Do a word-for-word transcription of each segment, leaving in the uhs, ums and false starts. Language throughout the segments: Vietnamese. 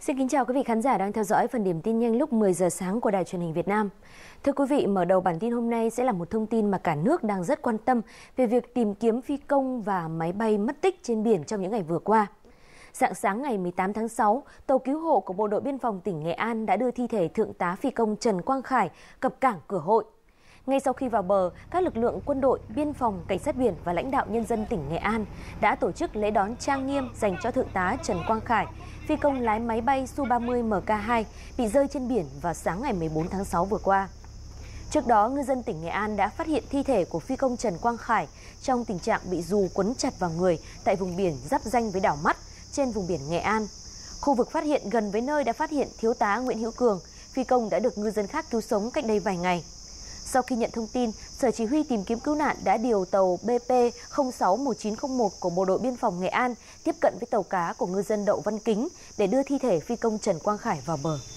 Xin kính chào quý vị khán giả đang theo dõi phần điểm tin nhanh lúc mười giờ sáng của Đài Truyền hình Việt Nam. Thưa quý vị, mở đầu bản tin hôm nay sẽ là một thông tin mà cả nước đang rất quan tâm về việc tìm kiếm phi công và máy bay mất tích trên biển trong những ngày vừa qua. Rạng sáng ngày mười tám tháng sáu, tàu cứu hộ của Bộ đội Biên phòng tỉnh Nghệ An đã đưa thi thể Thượng tá phi công Trần Quang Khải cập cảng Cửa Hội. Ngay sau khi vào bờ, các lực lượng quân đội, biên phòng, cảnh sát biển và lãnh đạo nhân dân tỉnh Nghệ An đã tổ chức lễ đón trang nghiêm dành cho Thượng tá Trần Quang Khải, phi công lái máy bay Su ba mươi M K hai bị rơi trên biển vào sáng ngày mười bốn tháng sáu vừa qua. Trước đó, ngư dân tỉnh Nghệ An đã phát hiện thi thể của phi công Trần Quang Khải trong tình trạng bị dù quấn chặt vào người tại vùng biển giáp ranh với đảo Mắt trên vùng biển Nghệ An. Khu vực phát hiện gần với nơi đã phát hiện Thiếu tá Nguyễn Hữu Cường, phi công đã được ngư dân khác cứu sống cách đây vài ngày. Sau khi nhận thông tin, Sở Chỉ huy Tìm kiếm Cứu nạn đã điều tàu B P không sáu một chín không một của Bộ đội Biên phòng Nghệ An tiếp cận với tàu cá của ngư dân Đậu Văn Kính để đưa thi thể phi công Trần Quang Khải vào bờ.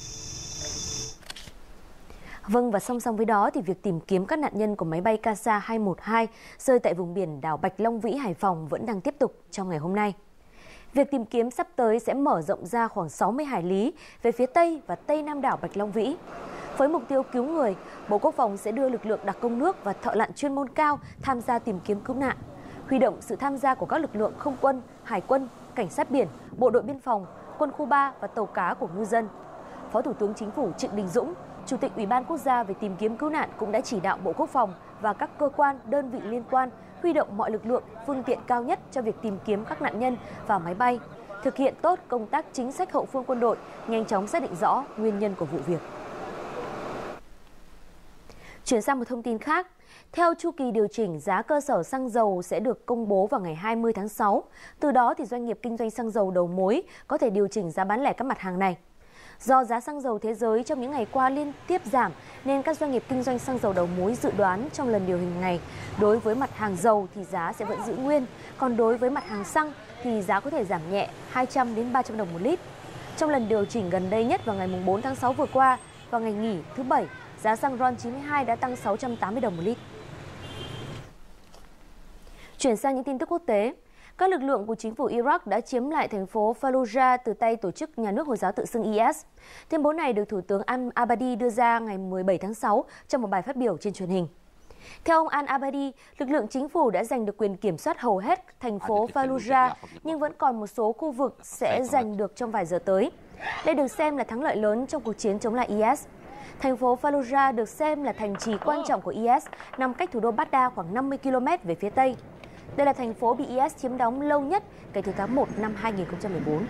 Vâng, và song song với đó thì việc tìm kiếm các nạn nhân của máy bay K S A hai một hai rơi tại vùng biển đảo Bạch Long Vĩ, Hải Phòng vẫn đang tiếp tục trong ngày hôm nay. Việc tìm kiếm sắp tới sẽ mở rộng ra khoảng sáu mươi hải lý về phía Tây và Tây Nam đảo Bạch Long Vĩ. Với mục tiêu cứu người, Bộ Quốc phòng sẽ đưa lực lượng đặc công nước và thợ lặn chuyên môn cao tham gia tìm kiếm cứu nạn, huy động sự tham gia của các lực lượng không quân, hải quân, cảnh sát biển, bộ đội biên phòng, quân khu ba và tàu cá của ngư dân. Phó Thủ tướng Chính phủ Trịnh Đình Dũng, Chủ tịch Ủy ban Quốc gia về tìm kiếm cứu nạn cũng đã chỉ đạo Bộ Quốc phòng và các cơ quan, đơn vị liên quan huy động mọi lực lượng, phương tiện cao nhất cho việc tìm kiếm các nạn nhân và máy bay, thực hiện tốt công tác chính sách hậu phương quân đội, nhanh chóng xác định rõ nguyên nhân của vụ việc. Chuyển sang một thông tin khác, theo chu kỳ điều chỉnh, giá cơ sở xăng dầu sẽ được công bố vào ngày hai mươi tháng sáu. Từ đó thì doanh nghiệp kinh doanh xăng dầu đầu mối có thể điều chỉnh giá bán lẻ các mặt hàng này. Do giá xăng dầu thế giới trong những ngày qua liên tiếp giảm, nên các doanh nghiệp kinh doanh xăng dầu đầu mối dự đoán trong lần điều hành này, đối với mặt hàng dầu thì giá sẽ vẫn giữ nguyên, còn đối với mặt hàng xăng thì giá có thể giảm nhẹ hai trăm đến ba trăm đồng một lít. Trong lần điều chỉnh gần đây nhất vào ngày bốn tháng sáu vừa qua, vào ngày nghỉ thứ Bảy, giá xăng RON chín mươi hai đã tăng sáu trăm tám mươi đồng một lít. Chuyển sang những tin tức quốc tế, các lực lượng của chính phủ Iraq đã chiếm lại thành phố Fallujah từ tay tổ chức nhà nước Hồi giáo tự xưng I S. Tuyên bố này được Thủ tướng Al-Abadi đưa ra ngày mười bảy tháng sáu trong một bài phát biểu trên truyền hình. Theo ông Al-Abadi, lực lượng chính phủ đã giành được quyền kiểm soát hầu hết thành phố Fallujah, nhưng vẫn còn một số khu vực sẽ giành được trong vài giờ tới. Đây được xem là thắng lợi lớn trong cuộc chiến chống lại I S. Thành phố Fallujah được xem là thành trì quan trọng của I S, nằm cách thủ đô Baghdad khoảng năm mươi ki lô mét về phía Tây. Đây là thành phố bị I S chiếm đóng lâu nhất kể từ tháng một năm hai nghìn không trăm mười bốn.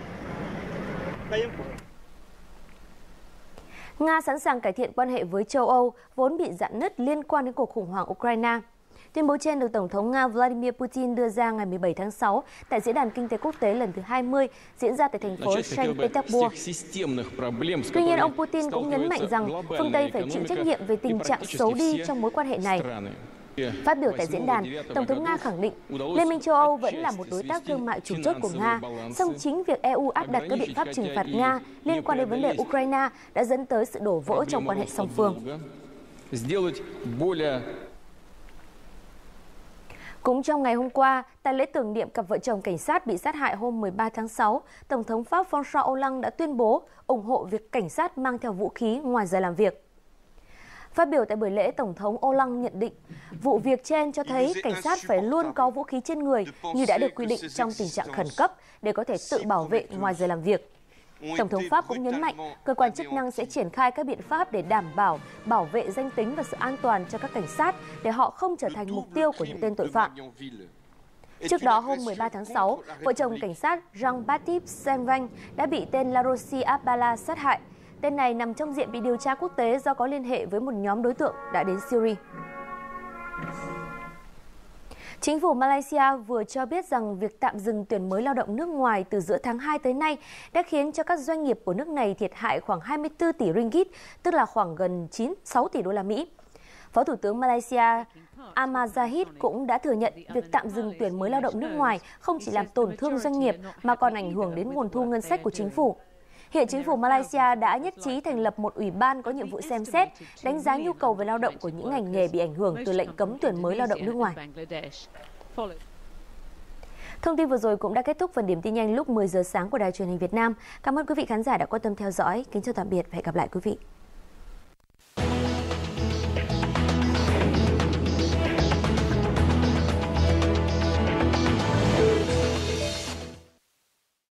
Nga sẵn sàng cải thiện quan hệ với châu Âu, vốn bị rạn nứt liên quan đến cuộc khủng hoảng Ukraine. Tuyên bố trên được Tổng thống Nga Vladimir Putin đưa ra ngày mười bảy tháng sáu tại Diễn đàn Kinh tế Quốc tế lần thứ hai mươi diễn ra tại thành phố Saint Petersburg. Tuy nhiên, ông Putin cũng nhấn mạnh rằng phương Tây phải chịu trách nhiệm về tình trạng xấu đi trong mối quan hệ này. Phát biểu tại diễn đàn, Tổng thống Nga khẳng định Liên minh châu Âu vẫn là một đối tác thương mại chủ chốt của Nga, song chính việc E U áp đặt các biện pháp trừng phạt Nga liên quan đến vấn đề Ukraine đã dẫn tới sự đổ vỡ trong quan hệ song phương. Cũng trong ngày hôm qua, tại lễ tưởng niệm cặp vợ chồng cảnh sát bị sát hại hôm mười ba tháng sáu, Tổng thống Pháp François Hollande đã tuyên bố ủng hộ việc cảnh sát mang theo vũ khí ngoài giờ làm việc. Phát biểu tại buổi lễ, Tổng thống Hollande nhận định vụ việc trên cho thấy cảnh sát phải luôn có vũ khí trên người như đã được quy định trong tình trạng khẩn cấp để có thể tự bảo vệ ngoài giờ làm việc. Tổng thống Pháp cũng nhấn mạnh cơ quan chức năng sẽ triển khai các biện pháp để đảm bảo bảo vệ danh tính và sự an toàn cho các cảnh sát để họ không trở thành mục tiêu của những tên tội phạm. Trước đó, hôm mười ba tháng sáu, vợ chồng cảnh sát Jean-Baptiste Saint-Vanh đã bị tên Larosi Abdallah sát hại. Tên này nằm trong diện bị điều tra quốc tế do có liên hệ với một nhóm đối tượng đã đến Syria. Chính phủ Malaysia vừa cho biết rằng việc tạm dừng tuyển mới lao động nước ngoài từ giữa tháng hai tới nay đã khiến cho các doanh nghiệp của nước này thiệt hại khoảng hai mươi tư tỷ ringgit, tức là khoảng gần chín sáu tỷ đô la Mỹ. Phó Thủ tướng Malaysia Ahmad Zahid cũng đã thừa nhận việc tạm dừng tuyển mới lao động nước ngoài không chỉ làm tổn thương doanh nghiệp mà còn ảnh hưởng đến nguồn thu ngân sách của chính phủ. Hiện chính phủ Malaysia đã nhất trí thành lập một ủy ban có nhiệm vụ xem xét, đánh giá nhu cầu về lao động của những ngành nghề bị ảnh hưởng từ lệnh cấm tuyển mới lao động nước ngoài. Thông tin vừa rồi cũng đã kết thúc phần điểm tin nhanh lúc mười giờ sáng của Đài Truyền hình Việt Nam. Cảm ơn quý vị khán giả đã quan tâm theo dõi. Kính chào tạm biệt và hẹn gặp lại quý vị.